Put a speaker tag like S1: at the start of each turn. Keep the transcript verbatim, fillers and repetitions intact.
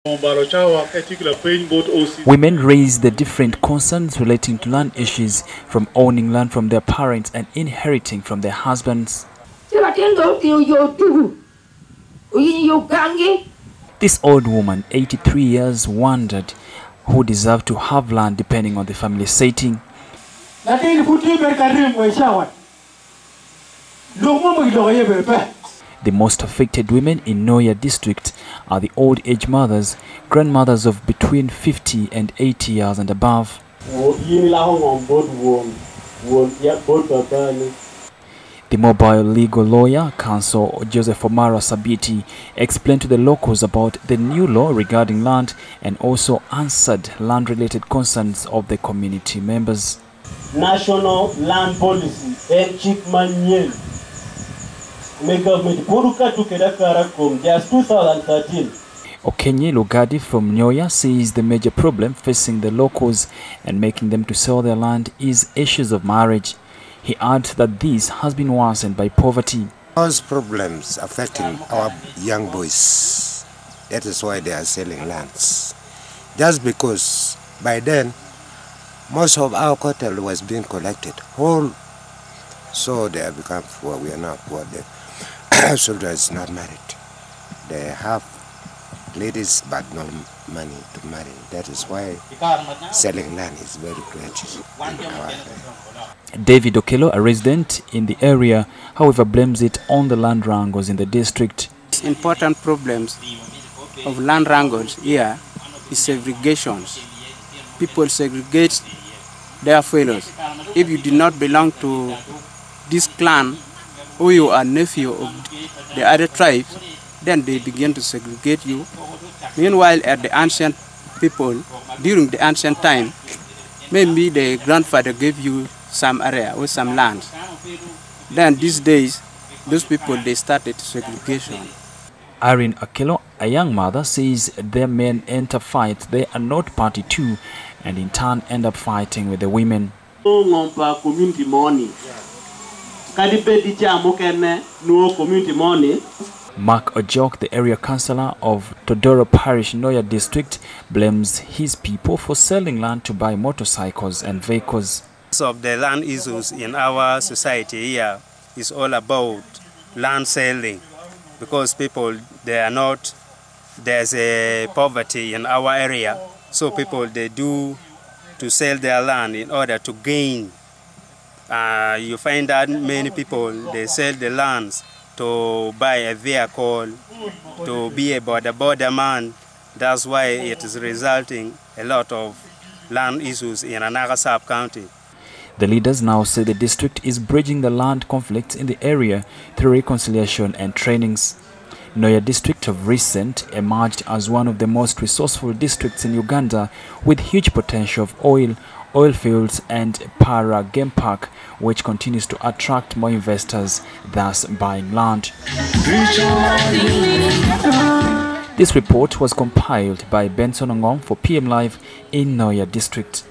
S1: Women raise the different concerns relating to land issues, from owning land from their parents and inheriting from their husbands. This old woman, eighty-three years, wondered who deserved to have land depending on the family setting. The most affected women in Noya district are the old age mothers, grandmothers of between fifty and eighty years and above. The mobile legal lawyer, Counsel Joseph Omara Sabiti, explained to the locals about the new law regarding land and also answered land-related concerns of the community members.
S2: National land policy and chief manual. Government just two thousand thirteen.
S1: Okenye Lugadi from Nyoya says the major problem facing the locals and making them to sell their land is issues of marriage. He adds that this has been worsened by poverty.
S3: Those problems affecting our young boys. That is why they are selling lands. Just because by then most of our cattle was being collected whole, so they have become poor. We are not poor. The children is not married. They have ladies but no money to marry. That is why selling land is very great in our area.
S1: David Okelo, a resident in the area, however, blames it on the land wrangles in the district.
S4: Important problems of land wrangles here is segregation. People segregate their fellows. If you do not belong to this clan or you are nephew of the other tribe, then they begin to segregate you. Meanwhile, at the ancient people, during the ancient time, maybe the grandfather gave you some area or some land. Then these days, those people, they started segregation.
S1: Irene Akelo, a young mother, says their men enter fights they are not party to and in turn end up fighting with the women.
S2: Community money. Community money.
S1: Mark Ojok, the area councillor of Todoro Parish, Noya district, blames his people for selling land to buy motorcycles and vehicles.
S5: Of the land issues in our society here is all about land selling, because people, they are not, there's a poverty in our area, so people, they do to sell their land in order to gain. Uh, you find that many people, they sell the lands to buy a vehicle, to be a border border man. That's why it is resulting a lot of land issues in Anaga sub-county.
S1: The leaders now say the district is bridging the land conflicts in the area through reconciliation and trainings. Noya district of recent emerged as one of the most resourceful districts in Uganda, with huge potential of oil, oil fields and Para Game Park, which continues to attract more investors, thus buying land. This report was compiled by Benson Ongong for P M Live in Noya district.